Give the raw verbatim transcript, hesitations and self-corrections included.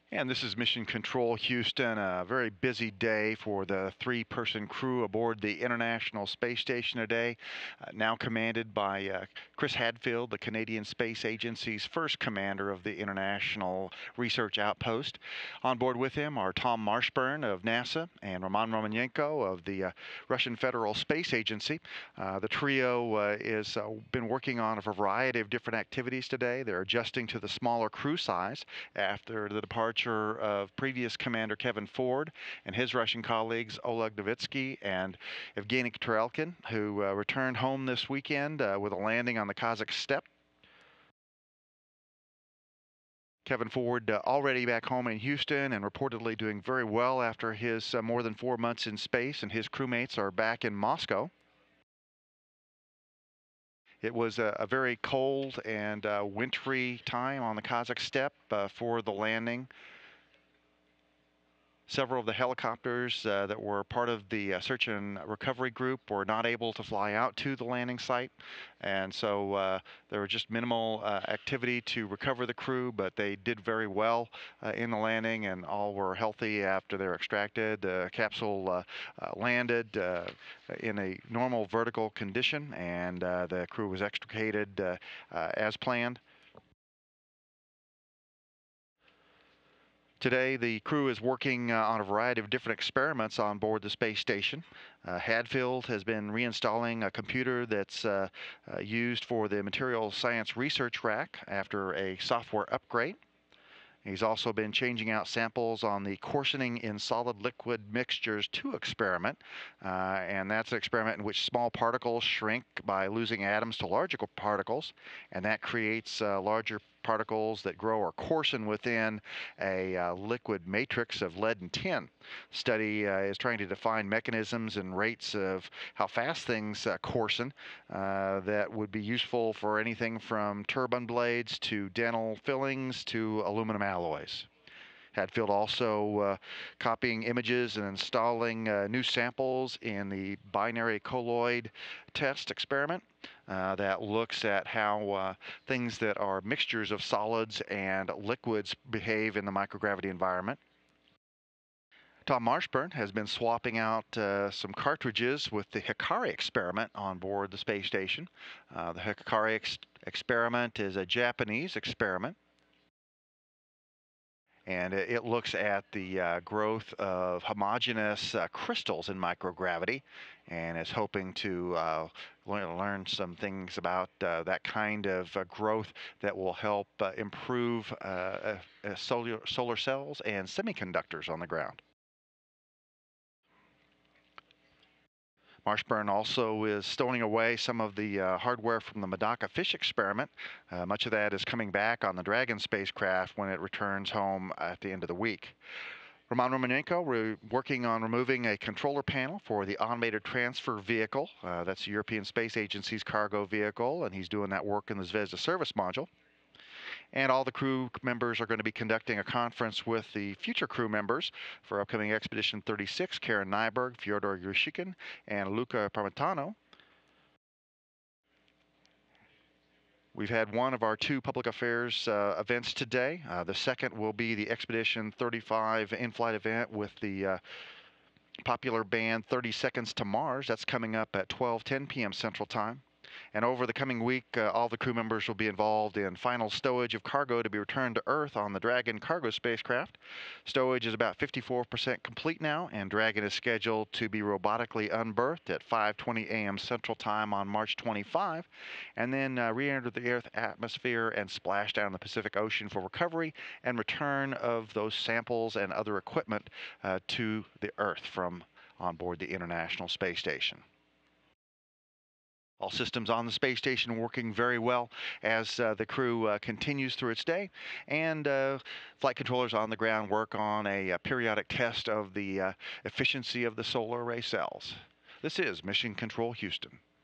And this is Mission Control Houston, a very busy day for the three-person crew aboard the International Space Station today, uh, now commanded by uh, Chris Hadfield, the Canadian Space Agency's first commander of the International Research Outpost. On board with him are Tom Marshburn of NASA and Roman Romanenko of the uh, Russian Federal Space Agency. Uh, the trio uh, has uh, been working on a variety of different activities today. They're adjusting to the smaller crew size after the departure of previous Commander Kevin Ford and his Russian colleagues Oleg Novitsky and Evgeny Tarelkin, who uh, returned home this weekend uh, with a landing on the Kazakh steppe. Kevin Ford uh, already back home in Houston and reportedly doing very well after his uh, more than four months in space, and his crewmates are back in Moscow. It was a, a very cold and uh, wintry time on the Kazakh steppe uh, for the landing. Several of the helicopters uh, that were part of the uh, search and recovery group were not able to fly out to the landing site, and so uh, there was just minimal uh, activity to recover the crew, but they did very well uh, in the landing, and all were healthy after they were extracted. The capsule uh, uh, landed uh, in a normal vertical condition, and uh, the crew was extricated uh, uh, as planned. Today, the crew is working uh, on a variety of different experiments on board the space station. Uh, Hadfield has been reinstalling a computer that's uh, uh, used for the material science research rack after a software upgrade. He's also been changing out samples on the coarsening in solid liquid mixtures two experiment, uh, and that's an experiment in which small particles shrink by losing atoms to larger particles, and that creates uh, larger particles that grow or coarsen within a uh, liquid matrix of lead and tin. Study uh, is trying to define mechanisms and rates of how fast things uh, coarsen uh, that would be useful for anything from turbine blades to dental fillings to aluminum alloys. Hadfield also uh, copying images and installing uh, new samples in the binary colloid test experiment uh, that looks at how uh, things that are mixtures of solids and liquids behave in the microgravity environment. Tom Marshburn has been swapping out uh, some cartridges with the Hikari experiment on board the space station. Uh, the Hikari ex experiment is a Japanese experiment, and it looks at the uh, growth of homogeneous uh, crystals in microgravity, and is hoping to uh, learn some things about uh, that kind of uh, growth that will help uh, improve uh, uh, solar, solar cells and semiconductors on the ground. Marshburn also is stowing away some of the uh, hardware from the Medaka fish experiment. Uh, much of that is coming back on the Dragon spacecraft when it returns home at the end of the week. Roman Romanenko, we're working on removing a controller panel for the automated transfer vehicle. Uh, that's the European Space Agency's cargo vehicle, and he's doing that work in the Zvezda service module. And all the crew members are going to be conducting a conference with the future crew members for upcoming Expedition thirty-six, Karen Nyberg, Fyodor Yurshikin, and Luca Parmitano. We've had one of our two public affairs uh, events today. Uh, the second will be the Expedition thirty-five in-flight event with the uh, popular band thirty seconds to Mars. That's coming up at twelve ten p m Central Time. And over the coming week, uh, all the crew members will be involved in final stowage of cargo to be returned to Earth on the Dragon cargo spacecraft. Stowage is about fifty-four percent complete now, and Dragon is scheduled to be robotically unberthed at five twenty a m Central Time on March twenty-fifth, and then uh, re-enter the Earth atmosphere and splash down the Pacific Ocean for recovery and return of those samples and other equipment uh, to the Earth from on board the International Space Station. All systems on the space station working very well as uh, the crew uh, continues through its day, and uh, flight controllers on the ground work on a, a periodic test of the uh, efficiency of the solar array cells. This is Mission Control Houston.